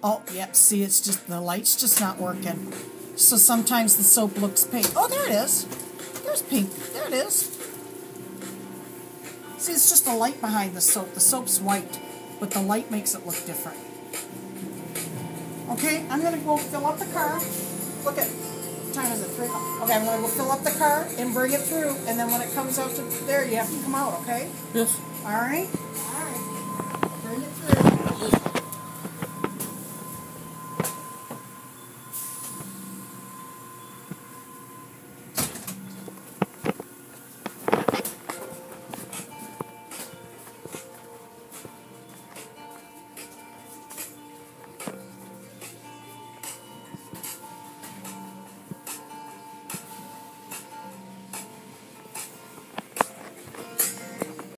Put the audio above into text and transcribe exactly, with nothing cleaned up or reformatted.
Oh, yep, see, it's just, the light's just not working. So sometimes the soap looks pink. Oh, there it is. There's pink. There it is. See, it's just the light behind the soap. The soap's white, but the light makes it look different. Okay, I'm going to go fill up the car. Look at, what time is it? Three o'clock. Okay, I'm going to go fill up the car and bring it through, and then when it comes out to there, you have to come out, okay? Yes. All right? All right. Bring it through.